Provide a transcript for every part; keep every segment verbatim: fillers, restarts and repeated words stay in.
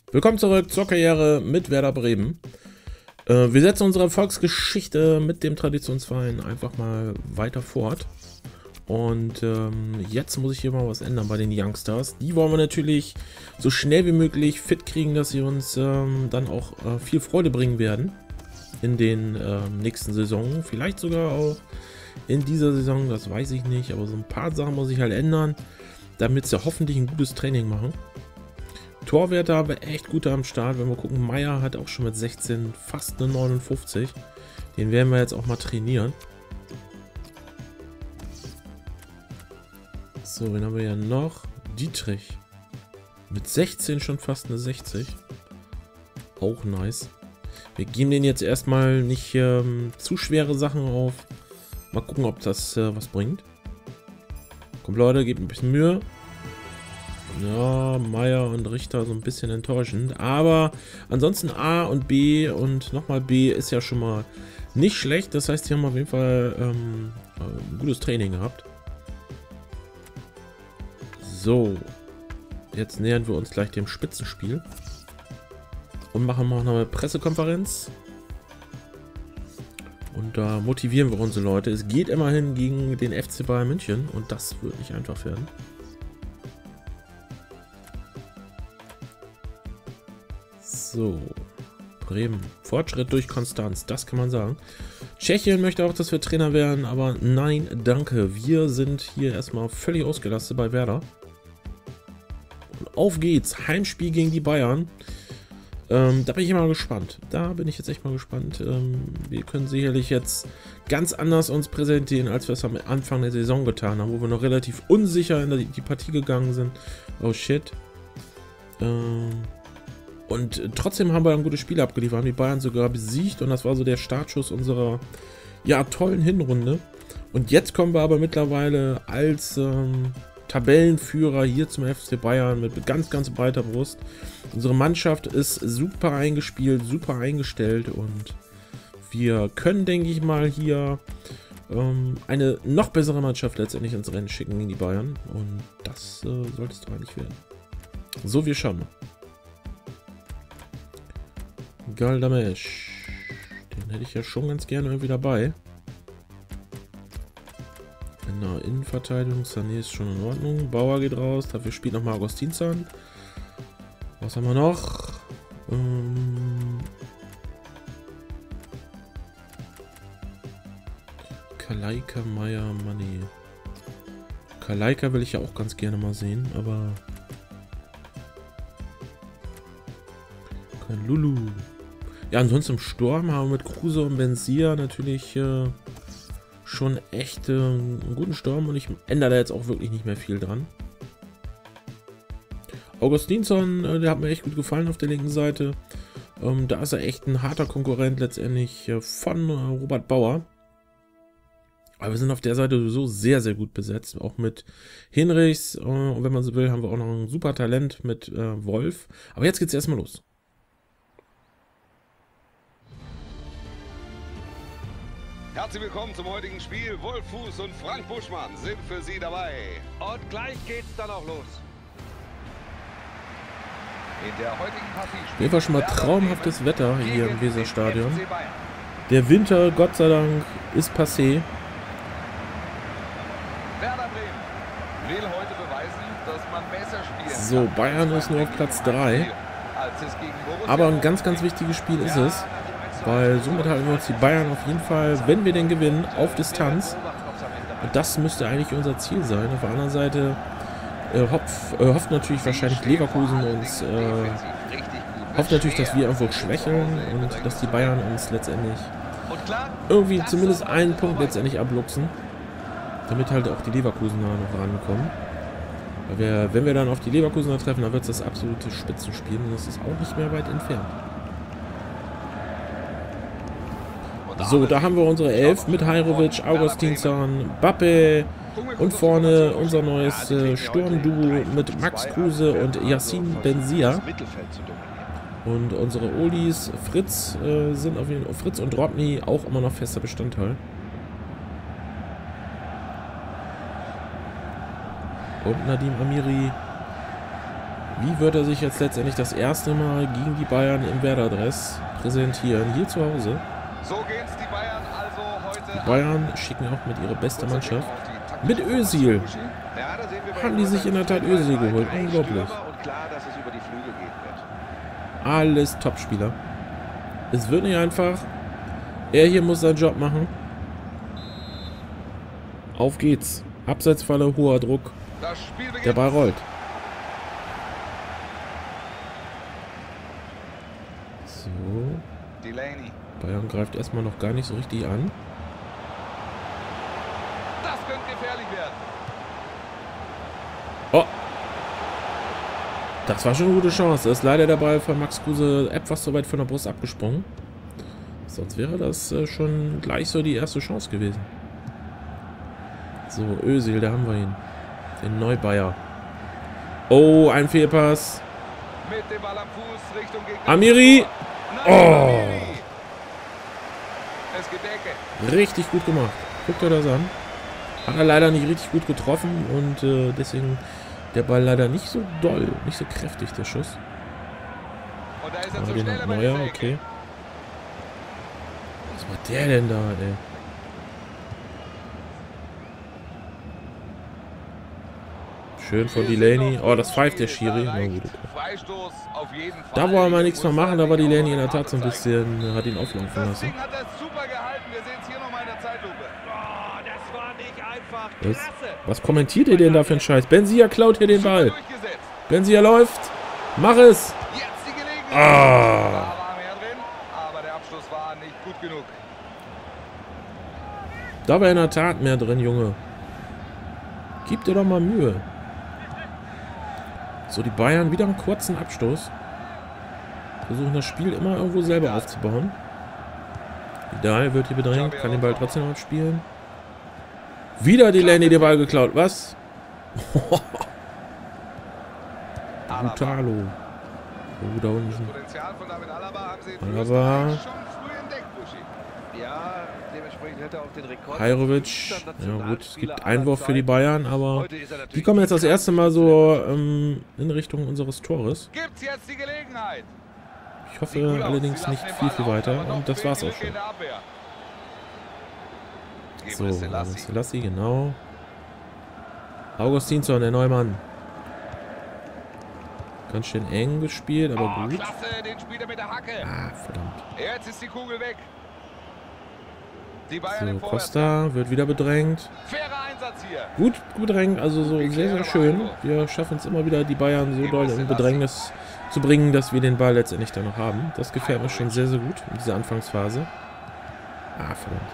Willkommen zurück zur Karriere mit Werder Bremen. Äh, wir setzen unsere Erfolgsgeschichte mit dem Traditionsverein einfach mal weiter fort. Und ähm, jetzt muss ich hier mal was ändern bei den Youngsters. Die wollen wir natürlich so schnell wie möglich fit kriegen, dass sie uns ähm, dann auch äh, viel Freude bringen werden in den ähm, nächsten Saisonen. Vielleicht sogar auch in dieser Saison, das weiß ich nicht. Aber so ein paar Sachen muss ich halt ändern, damit sie hoffentlich ein gutes Training machen. Torwerte aber echt gut am Start. Wenn wir gucken, Meier hat auch schon mit sechzehn fast eine neunundfünfzig. Den werden wir jetzt auch mal trainieren. So, wen haben wir ja noch? Dietrich. Mit sechzehn schon fast eine sechzig. Auch nice. Wir geben den jetzt erstmal nicht ähm, zu schwere Sachen auf. Mal gucken, ob das äh, was bringt. Kommt Leute, gebt ein bisschen Mühe. Ja, Meier und Richter so ein bisschen enttäuschend. Aber ansonsten A und B und nochmal B ist ja schon mal nicht schlecht. Das heißt, die haben auf jeden Fall ähm, ein gutes Training gehabt. So, jetzt nähern wir uns gleich dem Spitzenspiel. Und machen auch noch eine Pressekonferenz. Und da motivieren wir unsere Leute. Es geht immerhin gegen den F C Bayern München. Und das wird nicht einfach werden. So, Bremen. Fortschritt durch Konstanz, das kann man sagen. Tschechien möchte auch, dass wir Trainer werden, aber nein, danke. Wir sind hier erstmal völlig ausgelastet bei Werder. Und auf geht's. Heimspiel gegen die Bayern. Ähm, da bin ich mal gespannt. Da bin ich jetzt echt mal gespannt. Ähm, wir können sicherlich jetzt ganz anders uns präsentieren, als wir es am Anfang der Saison getan haben, wo wir noch relativ unsicher in die, die Partie gegangen sind. Oh shit. Ähm... Und trotzdem haben wir ein gutes Spiel abgeliefert, haben die Bayern sogar besiegt und das war so der Startschuss unserer ja, tollen Hinrunde. Und jetzt kommen wir aber mittlerweile als ähm, Tabellenführer hier zum F C Bayern mit ganz, ganz breiter Brust. Unsere Mannschaft ist super eingespielt, super eingestellt und wir können, denke ich mal, hier ähm, eine noch bessere Mannschaft letztendlich ins Rennen schicken gegen die Bayern. Und das äh, sollte es doch eigentlich werden. So, wir schauen mal. Galdamesch. Den hätte ich ja schon ganz gerne irgendwie dabei. In der Innenverteidigung, Sané ist schon in Ordnung. Bauer geht raus, dafür spielt nochmal Augustinsson. Was haben wir noch? Ähm Kalaika, Meier, Money. Kalaika will ich ja auch ganz gerne mal sehen, aber kein Lulu. Ja, ansonsten im Sturm haben wir mit Kruse und Benzia natürlich äh, schon echt äh, einen guten Sturm und ich ändere da jetzt auch wirklich nicht mehr viel dran. Augustinsson, äh, der hat mir echt gut gefallen auf der linken Seite. Ähm, da ist er echt ein harter Konkurrent letztendlich äh, von äh, Robert Bauer. Aber wir sind auf der Seite sowieso sehr, sehr gut besetzt. Auch mit Hinrichs, äh, und wenn man so will, haben wir auch noch ein super Talent mit äh, Wolf. Aber jetzt geht's erstmal los. Herzlich willkommen zum heutigen Spiel. Wolf-Fuß und Frank Buschmann sind für Sie dabei. Und gleich geht's dann auch los. In der heutigen Partie Auf jeden Fall schon mal traumhaftes Wetter hier im Weserstadion. Der Winter, Gott sei Dank, ist passé. Werder Bremen will heute beweisen, dass man besser spielen So, Bayern ist nur auf Platz drei. Aber ein ganz, ganz wichtiges Spiel ist es. Weil somit halten wir uns die Bayern auf jeden Fall, wenn wir denn gewinnen, auf Distanz. Und das müsste eigentlich unser Ziel sein. Auf der anderen Seite äh, hofft, äh, hofft natürlich wahrscheinlich Leverkusen uns, äh, hofft natürlich, dass wir irgendwo schwächeln und dass die Bayern uns letztendlich irgendwie zumindest einen Punkt letztendlich abluchsen. Damit halt auch die Leverkusener noch rankommen. Weil wir, wenn wir dann auf die Leverkusener treffen, dann wird es das absolute Spitzenspiel und das ist auch nicht mehr weit entfernt. So, da haben wir unsere Elf mit Hajrovic, Augustinsson, Bappe und vorne unser neues äh, Sturmduo mit Max Kruse und Yacine Benzia. Und unsere Olis, Fritz, äh, sind auf jeden Fall, Fritz und Drobny auch immer noch fester Bestandteil. Und Nadim Amiri Wie wird er sich jetzt letztendlich das erste Mal gegen die Bayern im Werder-Dress präsentieren? Hier zu Hause. So geht's die Bayern also heute. Die Bayern schicken auch mit ihrer beste Mannschaft. Mit Özil. Ja, da sehen wir bei Haben die sich in der Tat Özil geholt. Unglaublich. Und klar, dass es über die Flügel gehen wird. Alles Topspieler. Es wird nicht einfach. Er hier muss seinen Job machen. Auf geht's. Abseitsfalle, hoher Druck. Das Spiel beginnt. Der Ball rollt. So. Delaney. Bayern greift erstmal noch gar nicht so richtig an. Das könnte gefährlich werden. Oh. Das war schon eine gute Chance. Da ist leider der Ball von Max Kruse etwas zu weit von der Brust abgesprungen. Sonst wäre das äh, schon gleich so die erste Chance gewesen. So, Özil, da haben wir ihn. Den Neubayer. Oh, ein Fehlpass. Mit dem Ball am Fuß Richtung Gegner. Amiri. Nein, Oh. Amiri. Es geht Ecke. Richtig gut gemacht. Guckt euch das an. Hat er leider nicht richtig gut getroffen und äh, deswegen der Ball leider nicht so doll, nicht so kräftig, der Schuss. Und da ist er Aber zu den schnell hat bei Neuer, dieser Ecke. okay. Was war der denn da, ey? Schön von Delaney. Oh, das pfeift der Schiri. Na gut, okay. Freistoß auf jeden Fall. Da wollen wir nichts mehr machen, da war Delaney in der Tat so ein bisschen, äh, hat ihn auflaufen Das lassen. Ding hat er super gehalten. Wir sehen es hier nochmal in der Zeitlupe. Oh, das war nicht einfach. Was, Klasse. was kommentiert ihr denn da für einen Scheiß? Benzia klaut hier den Ball. Durchgesetzt. Benzia läuft. Mach es. Jetzt die Gelegenheit. Ah. Da war mehr drin, aber der Abschluss war nicht gut genug. Da war in der Tat mehr drin, Junge. Gib dir doch mal Mühe. So, die Bayern wieder einen kurzen Abstoß. Versuchen das Spiel immer irgendwo selber aufzubauen. Vidal wird hier bedrängt, kann den Ball trotzdem abspielen. Wieder Delaney den Ball geklaut, was? Brutalo. Oh, da unten. Potenzial von David Alaba haben sie in Alaba. Österreich schon früh entdeckt, Buschi. Ja, dementsprechend hätte er auch den Rekord. Hajrovic. Ja gut, es gibt Einwurf für die Bayern, aber die kommen jetzt das erste Mal so ähm, in Richtung unseres Tores. Gibt's jetzt die Gelegenheit? Ich hoffe allerdings nicht viel, viel weiter. Und das war's auch schon. So, Selassie, genau. Augustinsson, der Neumann. Ganz schön eng gespielt, aber Oh, gut. klasse, den spielt er mit der Hacke. Ah, verdammt. Jetzt ist die Kugel weg. Die Bayern im So, Vorwärts. Costa wird wieder bedrängt. Fairer Einsatz hier. Gut bedrängt, also so sehr, sehr schön. Wir schaffen es immer wieder, die Bayern so doll in Bedrängnis zu bringen, dass wir den Ball letztendlich dann noch haben. Das gefällt mir schon sehr, sehr gut in dieser Anfangsphase. Ah, verdammt.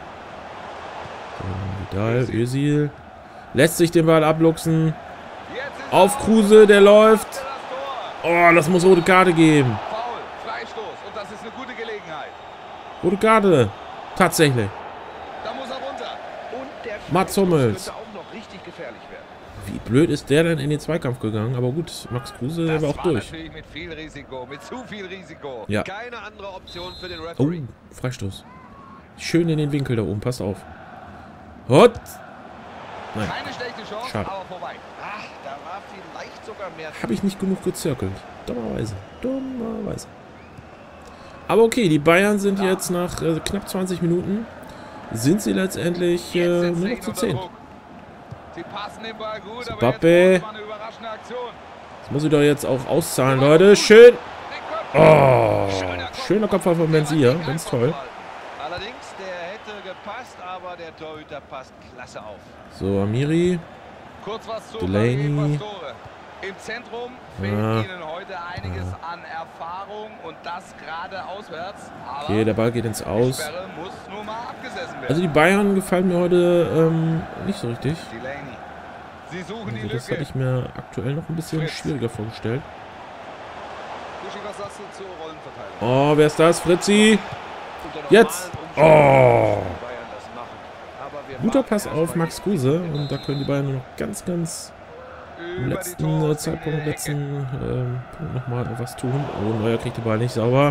So, Vidal, Özil. Lässt sich den Ball abluchsen. Jetzt ist Auf er Kruse, der läuft. das Tor. Oh, das muss rote Karte geben. Foul, Freistoß und das ist eine gute Gelegenheit. Rote Karte. Tatsächlich. Da muss er runter. Und der Mats Hummels. könnte auch noch richtig gefährlich werden. Wie blöd ist der denn in den Zweikampf gegangen? Aber gut, Max Kruse, der Das war auch war durch. natürlich mit viel Risiko, mit zu viel Risiko. Ja. Keine andere Option für den Oh, Referee. Freistoß. Schön in den Winkel da oben, passt auf. Hot. Nein, Keine schlechte Chance, Schade. aber vorbei. Ach, da war vielleicht sogar mehr. habe ich nicht genug gezirkelt. Dummerweise. Dummerweise. Aber okay, die Bayern sind jetzt nach äh, knapp zwanzig Minuten, sind sie letztendlich Jetzt äh, sind nur sie noch zu unter zehn. Druck. Sie passen den Ball gut, aber Mbappe. jetzt braucht man eine überraschende Aktion. Das muss ich doch jetzt auch auszahlen, Leute. Schön. Den Kopf. Oh, schöner Kopfball von Benzia. Ganz toll. Allerdings, der hätte gepasst, aber der Torhüter passt klasse auf. So, Amiri. Kurz was zu Delaney. Vergeben, was Tore. Im Zentrum fehlt Ja. ihnen heute einiges an Erfahrung und das gerade auswärts. Aber Okay, der Ball geht ins die Aus. Sperre muss nur mal abgesessen werden. Also die Bayern gefallen mir heute ähm, nicht so richtig. Delaney. Sie suchen Also die das Lücke. hatte ich mir aktuell noch ein bisschen schwieriger vorgestellt. Buschi, was sagst du zur Rollenverteilung? Oh, wer ist das? Fritzi. Unter Jetzt. normalen Oh. Umständen müssen die Bayern das machen. Aber wir Guter warten Pass erst auf mal Max die Kruse. Szene Und da dazu. können die Bayern nur noch ganz, ganz im Über die letzten äh, Torlinie, Zeitpunkt, Ecke. letzten ähm, Punkt nochmal was tun. Oh, Neuer kriegt den Ball nicht sauber.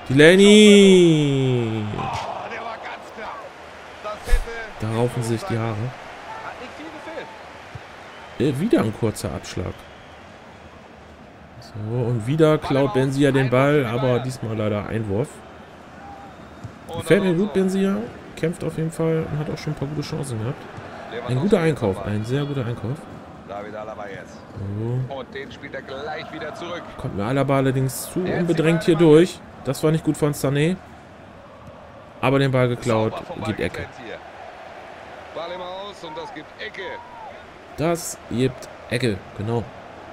Delaney. Oh, der war ganz knapp. Das hätte Da raufen sich die Haare. Hat nicht viel gefehlt. Äh, wieder ein kurzer Abschlag. So, So, und wieder klaut Benzia den Ball, aber diesmal leider Einwurf. Gefällt mir gut, Benzia. Kämpft auf jeden Fall und hat auch schon ein paar gute Chancen gehabt. Ein guter Einkauf, ein sehr guter Einkauf. David Alaba jetzt. So. Und den spielt er gleich wieder zurück. Kommt mir Alaba allerdings zu unbedrängt hier durch. Das war nicht gut von Sané. Aber den Ball geklaut, gibt Ecke. Ball immer aus und das gibt Ecke. Das gibt Ecke, genau.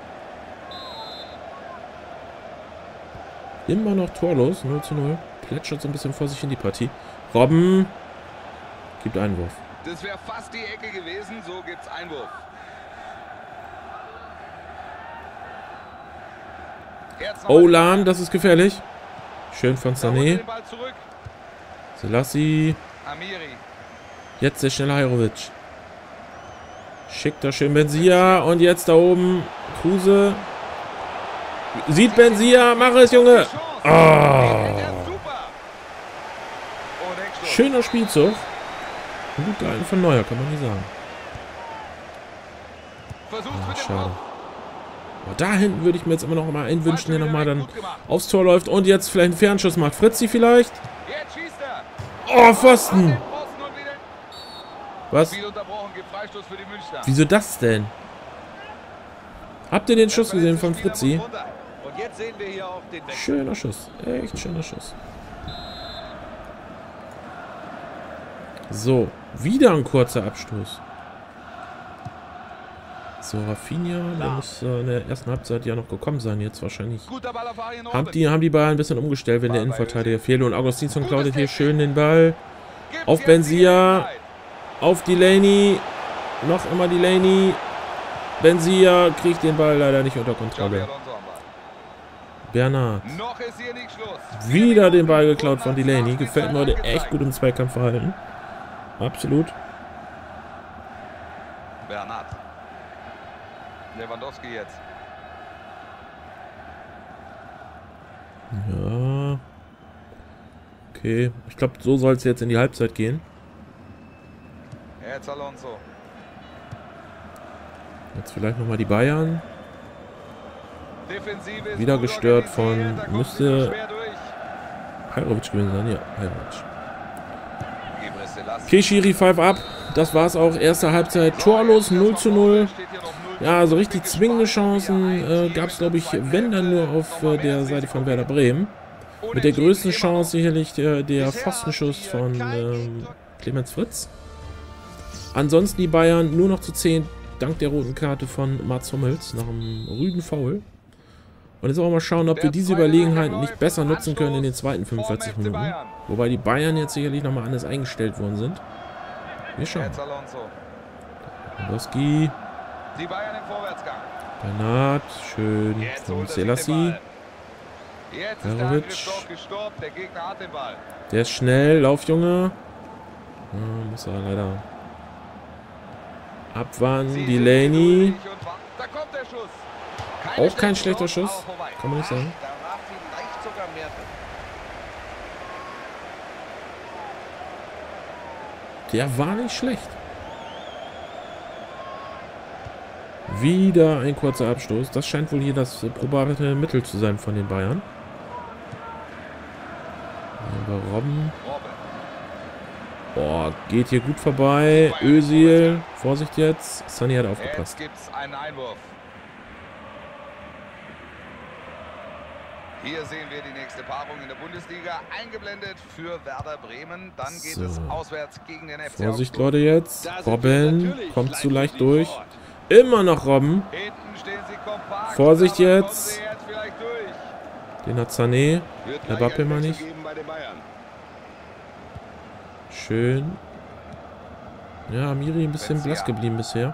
Immer noch torlos, null zu null. Plätschert so ein bisschen vor sich in die Partie. Robben gibt Einwurf. Das wäre fast die Ecke gewesen, so gibt's Einwurf. Oh, Lahm, das ist gefährlich. Schön von Sané. Selassie. Jetzt der schnelle Hajrovic. Schickt da schön Benzia. Und jetzt da oben Kruse. Sieht Benzia. Mach es, Junge. Oh. Schöner Spielzug. Gut gehalten von Neuer, kann man nicht sagen. Ah, schade. Aber da hinten würde ich mir jetzt immer noch mal einen wünschen, der nochmal dann aufs Tor läuft und jetzt vielleicht einen Fernschuss macht. Fritzi vielleicht? Oh, Pfosten! Was? Wieso das denn? Habt ihr den Schuss gesehen von Fritzi? Schöner Schuss. Echt schöner Schuss. So, wieder ein kurzer Abstoß. So, Rafinha, der muss äh, in der ersten Halbzeit ja noch gekommen sein, jetzt wahrscheinlich. Haben die, haben die Ball ein bisschen umgestellt, wenn der Innenverteidiger fehlt. Und Augustinsson klaut hier schön den Ball. Auf Benzia. Auf Delaney. Noch immer Delaney. Benzia kriegt den Ball leider nicht unter Kontrolle. Bernard. Wieder den Ball geklaut von Delaney. Gefällt mir heute echt gut im Zweikampfverhalten. Absolut. Bernard. Lewandowski jetzt. Ja. Okay. Ich glaube, so soll es jetzt in die Halbzeit gehen. Jetzt Alonso. Jetzt vielleicht nochmal die Bayern. Wieder gestört von... Müsste... Hajrovic gewesen sein. Ja, Hajrovic. Okay, Schiri, five up. Das war's auch. Erste Halbzeit torlos, null zu null. Ja, so richtig zwingende Chancen äh, gab es, glaube ich, wenn dann nur auf äh, der Seite von Werder Bremen. Mit der größten Chance sicherlich der, der Pfostenschuss von ähm, Clemens Fritz. Ansonsten die Bayern nur noch zu zehn, dank der roten Karte von Mats Hummels nach einem rüden Foul. Und jetzt auch mal schauen, ob wir diese Überlegenheit nicht besser nutzen können in den zweiten fünfundvierzig Minuten. Wobei die Bayern jetzt sicherlich nochmal anders eingestellt worden sind. Wir schauen. Lewandowski. Die Bayern im Vorwärtsgang. Bernard, schön. Von Selassie. Hajrovic. Der Gegner hat den Ball. Der ist schnell. Lauf, Junge. Ja, muss er leider abwarten. Delaney. Da kommt der Schuss. Auch kein schlechter Schuss. Kann man nicht sagen. Der war nicht schlecht. Wieder ein kurzer Abstoß. Das scheint wohl hier das probate Mittel zu sein von den Bayern. Aber Robben. Boah, geht hier gut vorbei. Özil. Vorsicht jetzt. Sunny hat aufgepasst. Jetzt gibt's einen Einwurf. Hier sehen wir die nächste Paarung in der Bundesliga. Eingeblendet für Werder Bremen. Dann geht so. es auswärts gegen den F C. Vorsicht, Leute, jetzt. Robben kommt zu leicht durch. Immer noch Robben. Vorsicht jetzt. Den hat Sané. Der Bappe mal nicht. Schön. Ja, Amiri ein bisschen blass geblieben bisher.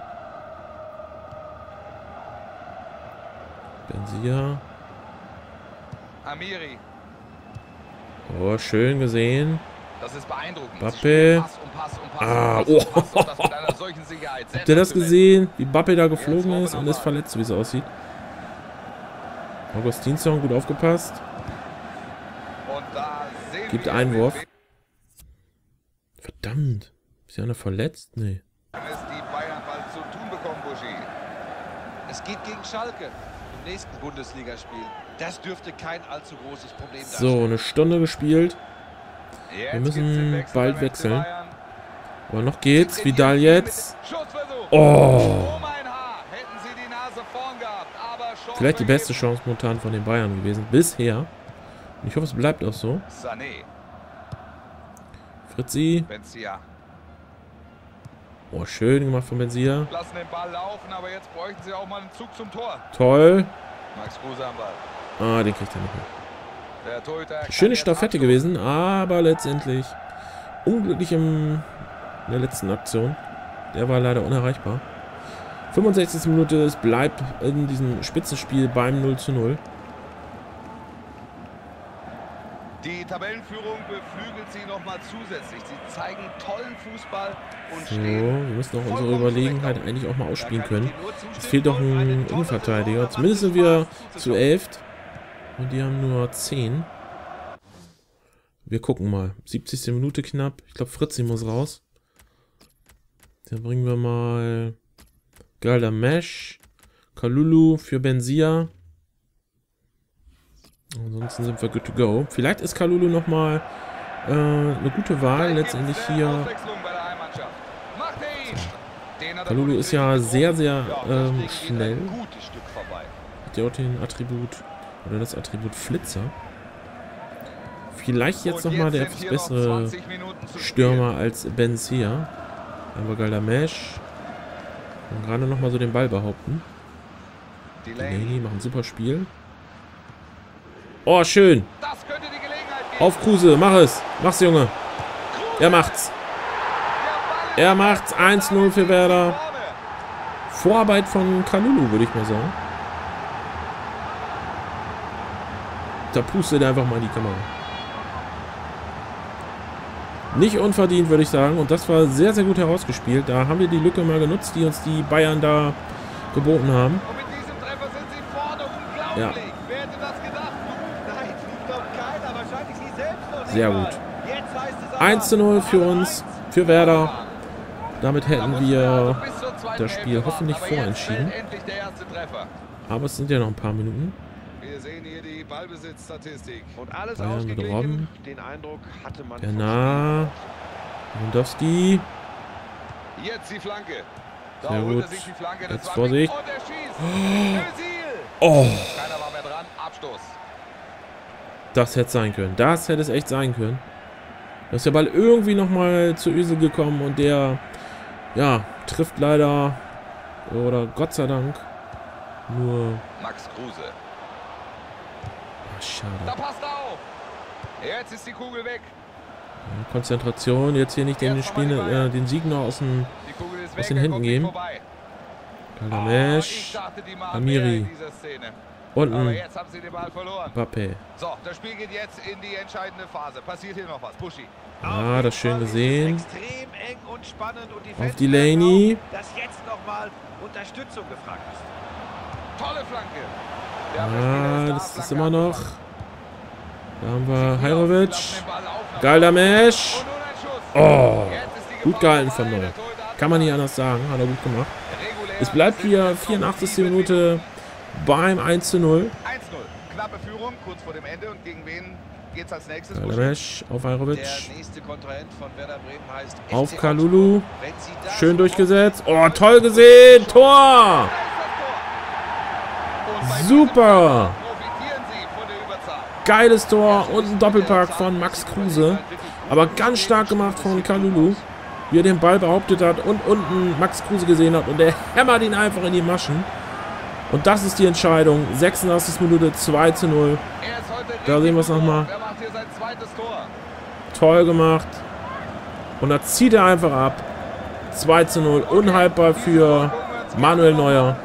Benzia. Amiri. Oh, schön gesehen. Das ist beeindruckend. Bappe. Pass um Pass um Pass Ah, um Pass oh. um Pass und das mit einer solchen Sicherheit. Habt ihr das gesehen? Wie Bappe da geflogen ist und ist verletzt, wie es aussieht. Augustinsson gut aufgepasst. Und da sehen Gibt wir Einwurf. Verdammt. Ist ja einer verletzt? Nee. es die Bayern bald zu tun bekommen, Buschi. Es geht gegen Schalke. nächsten Bundesligaspiel. Das dürfte kein allzu großes Problem sein. So, eine Stunde gespielt. Wir müssen bald wechseln. Aber noch geht's. Vidal jetzt. Oh! Vielleicht die beste Chance momentan von den Bayern gewesen. Bisher. Und ich hoffe, es bleibt auch so. Fritzi. Oh, schön gemacht von Benzia. Lassen den Ball laufen, aber jetzt bräuchten sie auch mal einen Zug zum Tor. Toll. Max Kruse am Ball. Ah, den kriegt er nicht mehr. Der Torhüter Schöne Staffette gewesen, aber letztendlich unglücklich im, in der letzten Aktion. Der war leider unerreichbar. fünfundsechzigste Minute, es bleibt in diesem Spitzenspiel beim null zu null. Die Tabellenführung beflügelt sie nochmal zusätzlich. Sie zeigen tollen Fußball und So, stehen. wir müssen auch unsere Überlegenheit eigentlich auch mal ausspielen können. Es fehlt doch ein Innenverteidiger. Zumindest sind wir zu elf. Und die haben nur zehn. Wir gucken mal. siebzigste Minute knapp. Ich glaube, Fritzi muss raus. Dann bringen wir mal Galdamesh, Kalulu für Benzia. Ansonsten sind wir good to go. Vielleicht ist Kalulu nochmal äh, eine gute Wahl letztendlich hier. So. Kalulu ist ja sehr, sehr ähm, schnell. Hat ja auch den Attribut oder das Attribut Flitzer. Vielleicht jetzt nochmal der etwas bessere Stürmer als Benzia. Dann haben wir Galdamesh. Und gerade nochmal so den Ball behaupten. Delaney macht ein super Spiel. Oh, schön. Auf Kruse, mach es. Mach's, Junge. Er macht's. Er macht's. eins null für Werder. Vorarbeit von Kalulu, würde ich mal sagen. Da pustet er einfach mal in die Kamera. Nicht unverdient, würde ich sagen. Und das war sehr, sehr gut herausgespielt. Da haben wir die Lücke mal genutzt, die uns die Bayern da geboten haben. Und mit diesem Treffer sind sie vorne. Unglaublich. Ja. Wer hätte das gedacht? Nein, ich glaube keiner. Wahrscheinlich sie selbst noch nicht. Sehr mal. gut. Jetzt heißt es aber eins zu null für uns, für Werder. Damit hätten wir das Spiel hoffentlich vorentschieden. Aber es sind ja noch ein paar Minuten. Wir sehen hier die Ballbesitzstatistik. Und alles Bayern mit ausgeglichen. Robben. Den Eindruck hatte man. Der vom nah. Lewandowski. Jetzt die Flanke. Da Sehr holt gut. er sich die Flanke. Das Jetzt war Vorsicht. Und er schießt. Özil. Oh, Keiner war mehr dran. Abstoß. das hätte sein können. Das hätte es echt sein können. Da ist der Ball irgendwie nochmal zu Özil gekommen und der, ja, trifft leider, oder Gott sei Dank, nur... Max Kruse. Ach, schade. Da passt er auf. Jetzt ist die Kugel weg. Ja, Konzentration, jetzt hier nicht den, Spiel, äh, den Sieg noch aus, dem, Die Kugel ist aus weg. den er Händen kommt nicht geben. vorbei. Oh, ich Galdamesh, dachte, die machen Amiri. mehr in dieser Szene. Aber unten, jetzt haben sie den Ball verloren. Mbappé. So, das Spiel geht jetzt in die entscheidende Phase. Passiert hier noch was? Buschi. Ah, das schön gesehen. Extrem eng und spannend und die Auf Fans Delaney. glauben auch, dass jetzt nochmal Unterstützung gefragt ist. Tolle Flanke. Der Ah, da, das ist Flanke immer noch. abgefangen. Da haben wir Sie Hajrovic. lassen den Ball laufen. Galdamesh. Und nun ein Schuss. Oh, Jetzt ist die gut Gefahr gehalten vorbei. von Neu. Der Torhüter hat Kann man nicht gemacht. anders sagen. Hat er gut gemacht. Regulär Es bleibt sind hier jetzt noch vierundachtzigste sieben Minute Minuten. beim eins zu null. eins null. Knappe Führung, kurz vor dem Ende. Und gegen wen geht's als nächstes? Galdamesh auf Hajrovic. Der nächste Kontrahent von Werder Bremen heißt Auf F C Kalulu. Augsburg. Wenn sie das Schön so durchgesetzt. Oh, toll gesehen. Tor. Super. Geiles Tor und ein Doppelpack von Max Kruse. Aber ganz stark gemacht von Kalulu, wie er den Ball behauptet hat und unten Max Kruse gesehen hat. Und der hämmert ihn einfach in die Maschen. Und das ist die Entscheidung. sechsundachtzigste Minute, zwei zu null. Da sehen wir es nochmal. Toll gemacht. Und da zieht er einfach ab. zwei zu null. Unhaltbar für Manuel Neuer.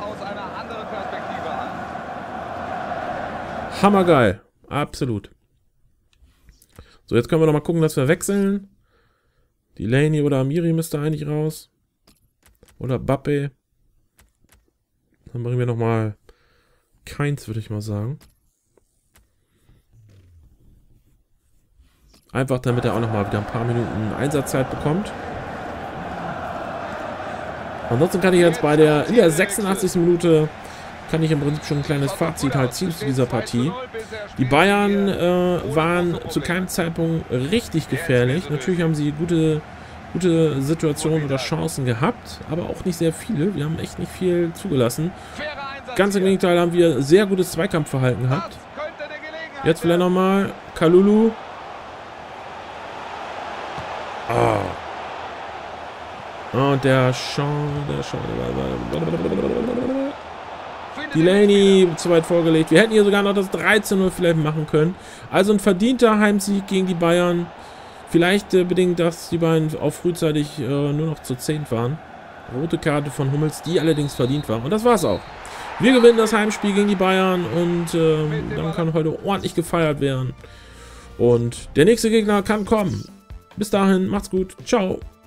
Hammergeil. Absolut. So, jetzt können wir noch mal gucken, dass wir wechseln. Delaney oder Amiri müsste eigentlich raus. Oder Mbappé. Dann bringen wir noch mal keins, würde ich mal sagen. Einfach, damit er auch noch mal wieder ein paar Minuten Einsatzzeit bekommt. Ansonsten kann ich jetzt bei der in der sechsundachtzigsten Minute kann ich im Prinzip schon ein kleines Fazit halt ziehen zu dieser Partie. Die Bayern äh, waren zu keinem Zeitpunkt richtig gefährlich. Natürlich haben sie gute, gute Situationen oder Chancen gehabt, aber auch nicht sehr viele. Wir haben echt nicht viel zugelassen. Ganz im Gegenteil haben wir sehr gutes Zweikampfverhalten gehabt. Jetzt vielleicht nochmal Kalulu. Ah. Und der Sean, der Sean, Delaney zu weit vorgelegt. Wir hätten hier sogar noch das dreizehn null vielleicht machen können. Also ein verdienter Heimsieg gegen die Bayern. Vielleicht äh, bedingt, dass die beiden auch frühzeitig äh, nur noch zu zehn waren. Rote Karte von Hummels, die allerdings verdient war. Und das war's auch. Wir gewinnen das Heimspiel gegen die Bayern und äh, dann kann heute ordentlich gefeiert werden. Und der nächste Gegner kann kommen. Bis dahin, macht's gut. Ciao.